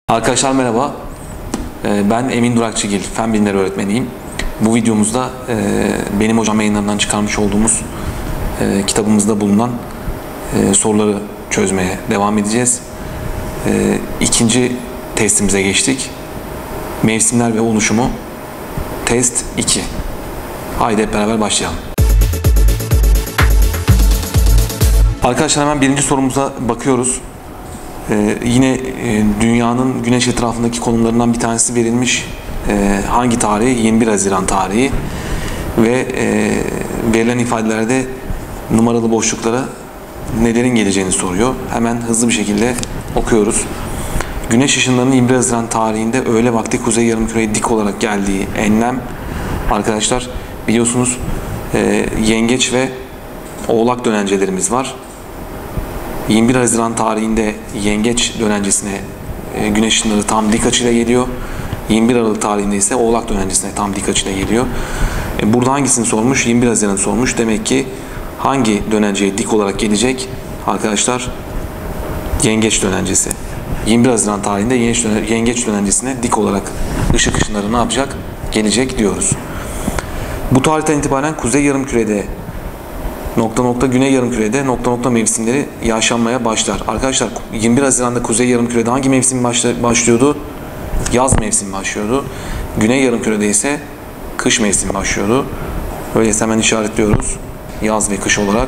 Arkadaşlar merhaba. Ben Emin Durakçıgil, Fen Bilimleri öğretmeniyim. Bu videomuzda benim hocam yayınlarından çıkarmış olduğumuz kitabımızda bulunan soruları çözmeye devam edeceğiz. İkinci testimize geçtik. Mevsimler ve oluşumu. Test 2. Haydi hep beraber başlayalım. Arkadaşlar hemen birinci sorumuza bakıyoruz. Yine dünyanın güneş etrafındaki konumlarından bir tanesi verilmiş. Hangi tarihi? 21 Haziran tarihi. Ve verilen ifadelerde numaralı boşluklara nelerin geleceğini soruyor. Hemen hızlı bir şekilde okuyoruz. Güneş ışınlarının 21 Haziran tarihinde öğle vakti kuzey yarımküreye dik olarak geldiği enlem, arkadaşlar biliyorsunuz yengeç ve oğlak dönencelerimiz var. 21 Haziran tarihinde yengeç dönencesine güneş ışınları tam dik açıyla geliyor. 21 Aralık tarihinde ise oğlak dönencesine tam dik açıyla geliyor. Burada hangisini sormuş? 21 Haziran'ı sormuş. Demek ki hangi dönenceye dik olarak gelecek? Arkadaşlar yengeç dönencesi. 21 Haziran tarihinde yengeç dönencesine dik olarak ışık ışınları ne yapacak? Gelecek diyoruz. Bu tarihten itibaren kuzey yarımkürede güney yarımkürede mevsimleri yaşanmaya başlar. Arkadaşlar 21 Haziran'da kuzey yarımkürede hangi mevsim başlıyordu? Yaz mevsimi başlıyordu. Güney yarımkürede ise kış mevsimi başlıyordu. Öyleyse hemen işaretliyoruz. Yaz ve kış olarak.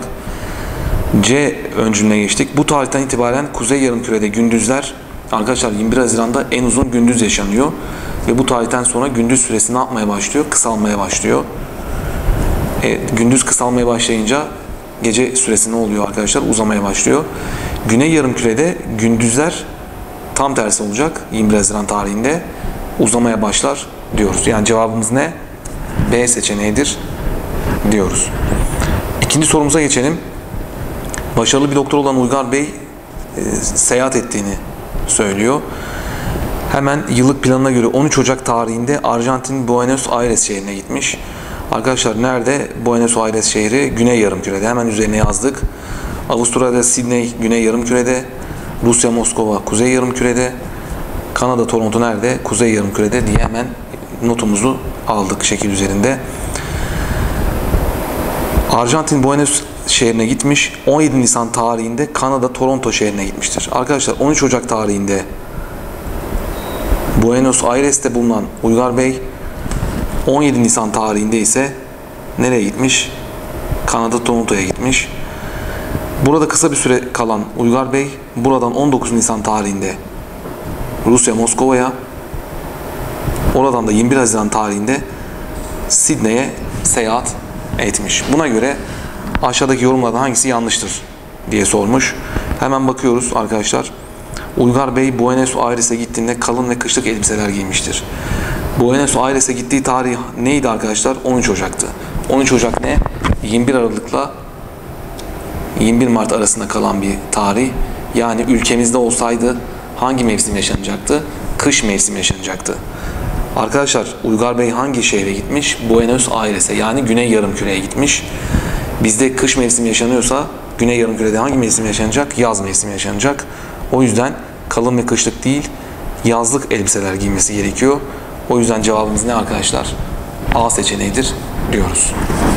C öncülüne geçtik. Bu tarihten itibaren kuzey yarımkürede gündüzler, arkadaşlar 21 Haziran'da en uzun gündüz yaşanıyor. Ve bu tarihten sonra gündüz süresi ne yapmaya başlıyor? Kısalmaya başlıyor. Gündüz kısalmaya başlayınca gece süresi ne oluyor arkadaşlar? Uzamaya başlıyor. Güney yarımkürede gündüzler tam tersi olacak. 21 Haziran tarihinde uzamaya başlar diyoruz. Yani cevabımız ne? B seçeneğidir diyoruz. İkinci sorumuza geçelim. Başarılı bir doktor olan Uygar Bey seyahat ettiğini söylüyor. Hemen yıllık planına göre 13 Ocak tarihinde Arjantin Buenos Aires şehrine gitmiş. Arkadaşlar nerede? Buenos Aires şehri Güney Yarımküre'de. Hemen üzerine yazdık. Avustralya'da Sydney Güney Yarımküre'de. Rusya Moskova Kuzey Yarımküre'de. Kanada Toronto nerede? Kuzey Yarımküre'de diye hemen notumuzu aldık şekil üzerinde. Arjantin Buenos şehrine gitmiş. 17 Nisan tarihinde Kanada Toronto şehrine gitmiştir. Arkadaşlar 13 Ocak tarihinde Buenos Aires'te bulunan Uygar Bey 17 Nisan tarihinde ise nereye gitmiş? Kanada Toronto'ya gitmiş. Burada kısa bir süre kalan Uygar Bey buradan 19 Nisan tarihinde Rusya Moskova'ya, oradan da 21 Haziran tarihinde Sydney'e seyahat etmiş. Buna göre aşağıdaki yorumlardan hangisi yanlıştır diye sormuş. Hemen bakıyoruz arkadaşlar. Uygar Bey Buenos Aires'e gittiğinde kalın ve kışlık elbiseler giymiştir. Buenos Aires'e gittiği tarih neydi arkadaşlar? 13 Ocak'tı. 13 Ocak ne? 21 Aralık'la 21 Mart arasında kalan bir tarih. Yani ülkemizde olsaydı hangi mevsim yaşanacaktı? Kış mevsimi yaşanacaktı. Arkadaşlar Uygar Bey hangi şehre gitmiş? Buenos Aires'e, yani Güney Yarımküre'ye gitmiş. Bizde kış mevsimi yaşanıyorsa Güney Yarımküre'de hangi mevsim yaşanacak? Yaz mevsimi yaşanacak. O yüzden kalın ve kışlık değil, yazlık elbiseler giymesi gerekiyor. O yüzden cevabımız ne arkadaşlar? A seçeneğidir diyoruz.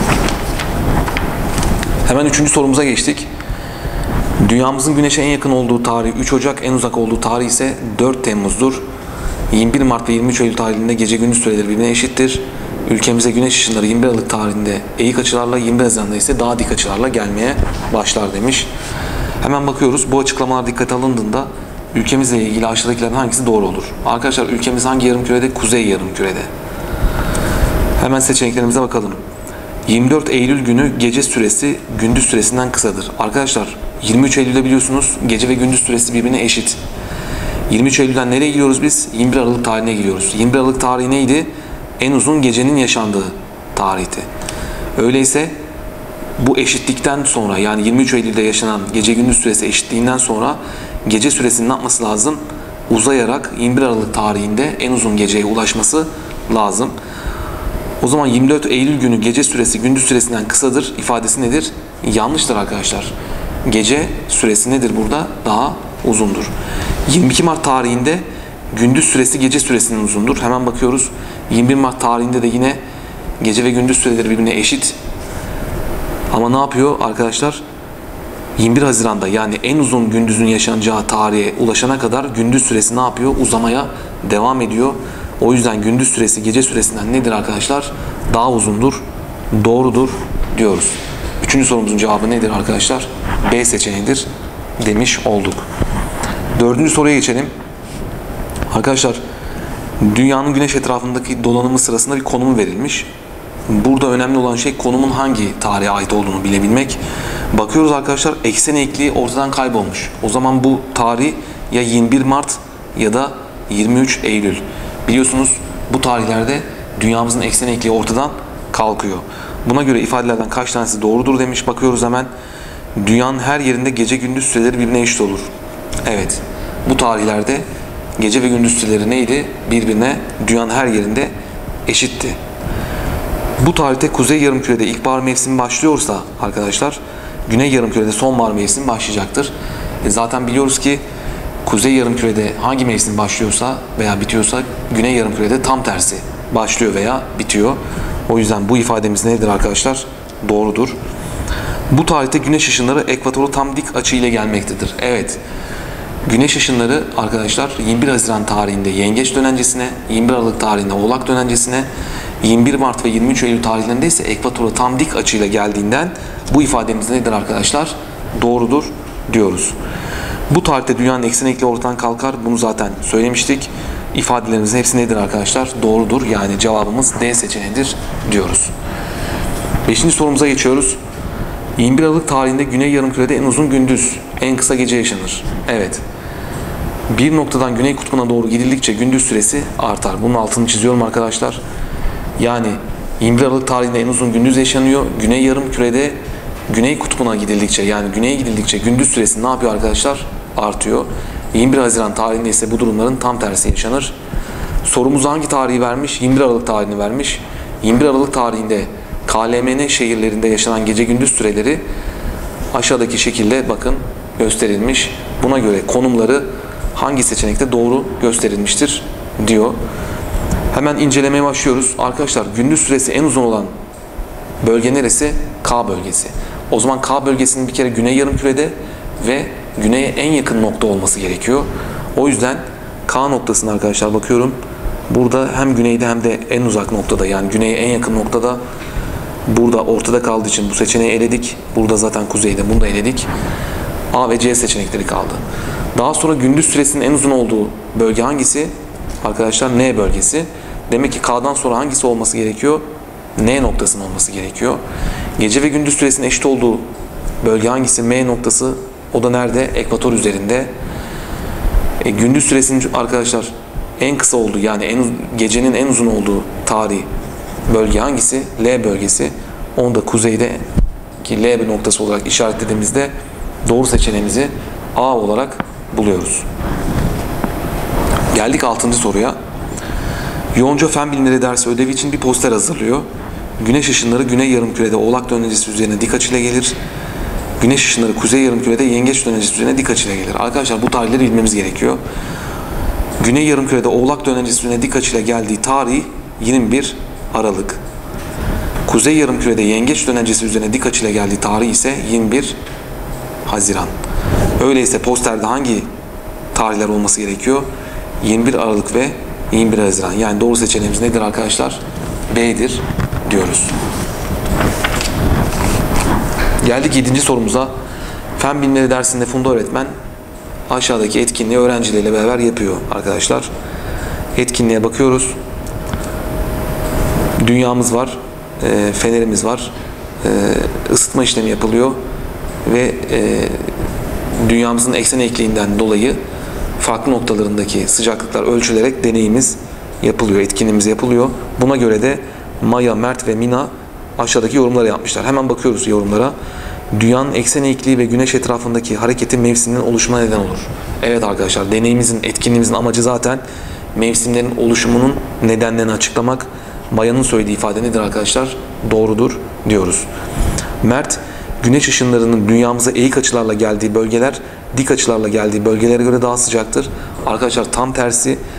Hemen üçüncü sorumuza geçtik. Dünyamızın Güneş'e en yakın olduğu tarih 3 Ocak, en uzak olduğu tarih ise 4 Temmuz'dur. 21 Mart ve 23 Eylül tarihinde gece gündüz süreleri birbirine eşittir. Ülkemize güneş ışınları 21 Aralık tarihinde eğik açılarla, 21 Haziran'da ise daha dik açılarla gelmeye başlar demiş. Hemen bakıyoruz. Bu açıklamalar dikkate alındığında ülkemizle ilgili aşağıdakilerden hangisi doğru olur? Arkadaşlar ülkemiz hangi yarımkürede? Kuzey yarımkürede. Hemen seçeneklerimize bakalım. 24 Eylül günü gece süresi gündüz süresinden kısadır. Arkadaşlar 23 Eylül'de biliyorsunuz gece ve gündüz süresi birbirine eşit. 23 Eylül'den nereye gidiyoruz biz? 21 Aralık tarihine gidiyoruz. 21 Aralık tarihi neydi? En uzun gecenin yaşandığı tarihti. Öyleyse bu eşitlikten sonra, yani 23 Eylül'de yaşanan gece gündüz süresi eşitliğinden sonra gece süresinin ne yapması lazım? Uzayarak 21 Aralık tarihinde en uzun geceye ulaşması lazım. O zaman 24 Eylül günü gece süresi gündüz süresinden kısadır ifadesi nedir? Yanlıştır arkadaşlar. Gece süresi nedir burada? Daha uzundur. 22 Mart tarihinde gündüz süresi gece süresinden uzundur. Hemen bakıyoruz. 21 Mart tarihinde de yine gece ve gündüz süreleri birbirine eşit. Ama ne yapıyor arkadaşlar? 21 Haziran'da yani en uzun gündüzün yaşanacağı tarihe ulaşana kadar gündüz süresi ne yapıyor? Uzamaya devam ediyor. O yüzden gündüz süresi gece süresinden nedir arkadaşlar? Daha uzundur. Doğrudur diyoruz. Üçüncü sorumuzun cevabı nedir arkadaşlar? B seçeneğidir demiş olduk. Dördüncü soruya geçelim. Arkadaşlar dünyanın güneş etrafındaki dolanımı sırasında bir konumu verilmiş. Burada önemli olan şey konumun hangi tarihe ait olduğunu bilebilmek. Bakıyoruz arkadaşlar, eksen eğikliği ortadan kaybolmuş. O zaman bu tarih ya 21 Mart ya da 23 Eylül. Biliyorsunuz bu tarihlerde dünyamızın eksen eğikliği ortadan kalkıyor. Buna göre ifadelerden kaç tanesi doğrudur demiş. Bakıyoruz hemen. Dünyanın her yerinde gece gündüz süreleri birbirine eşit olur. Evet. Bu tarihlerde gece ve gündüz süreleri neydi? Birbirine dünyanın her yerinde eşitti. Bu tarihte Kuzey Yarımküre'de ilkbahar mevsimi başlıyorsa arkadaşlar, Güney Yarımküre'de sonbahar mevsimi başlayacaktır. Zaten biliyoruz ki Kuzey Yarımküre'de hangi mevsim başlıyorsa veya bitiyorsa Güney Yarımküre'de tam tersi başlıyor veya bitiyor. O yüzden bu ifademiz nedir arkadaşlar? Doğrudur. Bu tarihte güneş ışınları ekvatoru tam dik açı ile gelmektedir. Evet. Güneş ışınları arkadaşlar 21 Haziran tarihinde Yengeç dönencesine, 21 Aralık tarihinde Oğlak dönencesine, 21 Mart ve 23 Eylül tarihlerinde ise ekvatora tam dik açıyla geldiğinden bu ifademiz nedir arkadaşlar? Doğrudur diyoruz. Bu tarihte dünyanın eksen eğikliği ortadan kalkar. Bunu zaten söylemiştik. İfadelerimizin hepsi nedir arkadaşlar? Doğrudur. Yani cevabımız D seçeneğidir diyoruz. 5. sorumuza geçiyoruz. 21 Aralık tarihinde Güney Yarımküre'de en uzun gündüz, en kısa gece yaşanır. Evet. Bir noktadan Güney Kutbu'na doğru gidildikçe gündüz süresi artar. Bunun altını çiziyorum arkadaşlar. Yani 21 Aralık tarihinde en uzun gündüz yaşanıyor. Güney Yarımküre'de Güney Kutbu'na gidildikçe yani güneye gidildikçe gündüz süresi ne yapıyor arkadaşlar? Artıyor. 21 Haziran tarihinde ise bu durumların tam tersi yaşanır. Sorumuz hangi tarihi vermiş? 21 Aralık tarihini vermiş. 21 Aralık tarihinde KLMN şehirlerinde yaşanan gece gündüz süreleri aşağıdaki şekilde bakın gösterilmiş. Buna göre konumları hangi seçenekte doğru gösterilmiştir diyor. Hemen incelemeye başlıyoruz. Arkadaşlar gündüz süresi en uzun olan bölge neresi? K bölgesi. O zaman K bölgesinin bir kere Güney Yarımküre'de ve güneye en yakın nokta olması gerekiyor. O yüzden K noktasına arkadaşlar bakıyorum. Burada hem güneyde hem de en uzak noktada yani güneye en yakın noktada burada ortada kaldığı için bu seçeneği eledik. Burada zaten kuzeyde bunu da eledik. A ve C seçenekleri kaldı. Daha sonra gündüz süresinin en uzun olduğu bölge hangisi? Arkadaşlar N bölgesi. Demek ki K'dan sonra hangisi olması gerekiyor? N noktasının olması gerekiyor. Gece ve gündüz süresinin eşit olduğu bölge hangisi? M noktası. O da nerede? Ekvator üzerinde. Gündüz süresinin arkadaşlar en kısa olduğu yani gecenin en uzun olduğu tarih bölge hangisi? L bölgesi. Onu da kuzeyde ki L noktası olarak işaretlediğimizde doğru seçeneğimizi A olarak buluyoruz. Geldik 6. soruya. Yonca Fen Bilimleri dersi ödevi için bir poster hazırlıyor. Güneş ışınları Güney Yarımküre'de Oğlak dönencesi üzerine dik açıyla gelir. Güneş ışınları Kuzey Yarımküre'de Yengeç dönencesi üzerine dik açıyla gelir. Arkadaşlar bu tarihleri bilmemiz gerekiyor. Güney Yarımküre'de Oğlak dönencesi üzerine dik açıyla geldiği tarih 21 Aralık. Kuzey Yarımküre'de Yengeç dönencesi üzerine dik açıyla geldiği tarih ise 21 Haziran. Öyleyse posterde hangi tarihler olması gerekiyor? 21 Aralık ve 21 Haziran. Yani doğru seçeneğimiz nedir arkadaşlar? B'dir diyoruz. Geldik 7. sorumuza. Fen bilimleri dersinde Funda öğretmen aşağıdaki etkinliği öğrencileriyle beraber yapıyor arkadaşlar. Etkinliğe bakıyoruz. Dünyamız var. Fenerimiz var. Isıtma işlemi yapılıyor. Ve dünyamızın eksen eğikliğinden dolayı farklı noktalarındaki sıcaklıklar ölçülerek deneyimiz yapılıyor, etkinliğimiz yapılıyor. Buna göre de Maya, Mert ve Mina aşağıdaki yorumları yapmışlar. Hemen bakıyoruz yorumlara. Dünyanın eksen eğikliği ve güneş etrafındaki hareketin mevsiminin oluşumuna neden olur. Evet arkadaşlar, deneyimizin, etkinliğimizin amacı zaten mevsimlerin oluşumunun nedenlerini açıklamak. Maya'nın söylediği ifade nedir arkadaşlar? Doğrudur diyoruz. Mert, güneş ışınlarının dünyamıza eğik açılarla geldiği bölgeler dik açılarla geldiği bölgelere göre daha sıcaktır. Arkadaşlar tam tersi.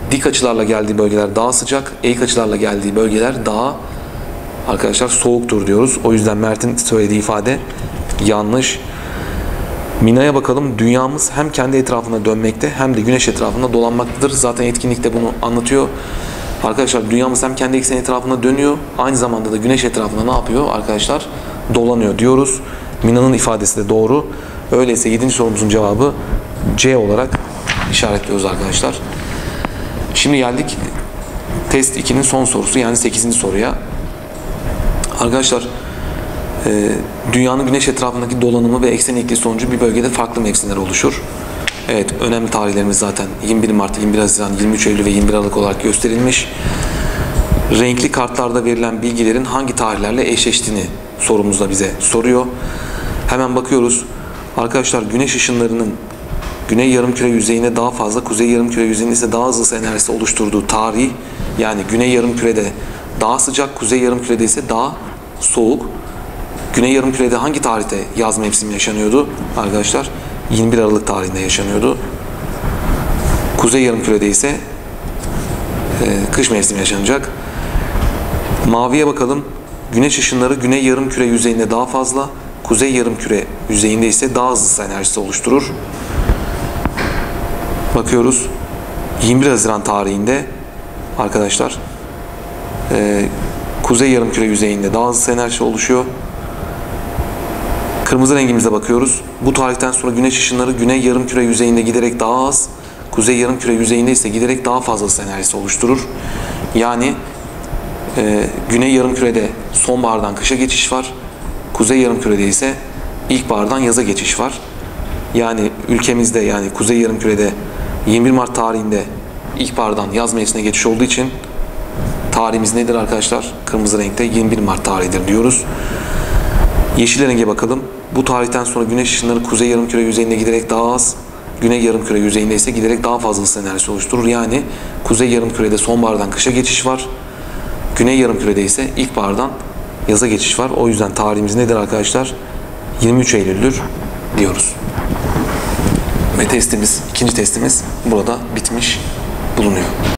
dik açılarla geldiği bölgeler daha sıcak, eğik açılarla geldiği bölgeler daha arkadaşlar soğuktur diyoruz. O yüzden Mert'in söylediği ifade yanlış. Mina'ya bakalım. Dünyamız hem kendi etrafında dönmekte hem de güneş etrafında dolanmaktadır. Zaten etkinlikte bunu anlatıyor. Arkadaşlar dünyamız hem kendi ekseni etrafında dönüyor, aynı zamanda da güneş etrafında ne yapıyor arkadaşlar? Dolanıyor diyoruz. Mina'nın ifadesi de doğru. Öyleyse 7. sorumuzun cevabı C olarak işaretliyoruz arkadaşlar. Şimdi geldik test 2'nin son sorusu, yani 8. soruya. Arkadaşlar dünyanın güneş etrafındaki dolanımı ve eksen eğikliği sonucu bir bölgede farklı mevsimler oluşur. Evet, önemli tarihlerimiz zaten 21 Mart, 21 Haziran, 23 Eylül ve 21 Aralık olarak gösterilmiş. Renkli kartlarda verilen bilgilerin hangi tarihlerle eşleştiğini sorumuzda bize soruyor. Hemen bakıyoruz. Arkadaşlar güneş ışınlarının güney yarımküre yüzeyine daha fazla, kuzey yarımküre yüzeyinde ise daha az ısı enerjisi oluşturduğu tarih, yani güney yarımkürede daha sıcak, kuzey yarımkürede ise daha soğuk. Güney yarımkürede hangi tarihte yaz mevsimi yaşanıyordu arkadaşlar? 21 Aralık tarihinde yaşanıyordu. Kuzey yarımkürede ise kış mevsimi yaşanacak. Maviye bakalım. Güneş ışınları güney yarımküre yüzeyinde daha fazla, kuzey yarımküre yüzeyinde ise daha az ısı enerjisi oluşturur. Bakıyoruz. 21 Haziran tarihinde arkadaşlar kuzey yarımküre yüzeyinde daha az ısı enerjisi oluşuyor. Kırmızı rengimize bakıyoruz. Bu tarihten sonra güneş ışınları güney yarımküre yüzeyinde giderek daha az, kuzey yarımküre yüzeyinde ise giderek daha fazla ısı enerjisi oluşturur. Yani güney yarımkürede sonbahardan kışa geçiş var. Kuzey yarımkürede ise ilkbahardan yaza geçiş var. Yani ülkemizde, yani kuzey yarımkürede 21 Mart tarihinde ilkbahardan yaz mevsimine geçiş olduğu için tarihimiz nedir arkadaşlar? Kırmızı renkte 21 Mart tarihidir diyoruz. Yeşil renge bakalım. Bu tarihten sonra güneş ışınları kuzey yarımküre yüzeyinde giderek daha az, güney yarımküre yüzeyinde ise giderek daha fazla ısı enerjisi oluşturur. Yani kuzey yarımkürede sonbahardan kışa geçiş var. Güney yarımkürede ise ilkbahardan yaza geçiş var. O yüzden tarihimiz nedir arkadaşlar? 23 Eylül'dür diyoruz. Ve testimiz, ikinci testimiz burada bitmiş bulunuyor.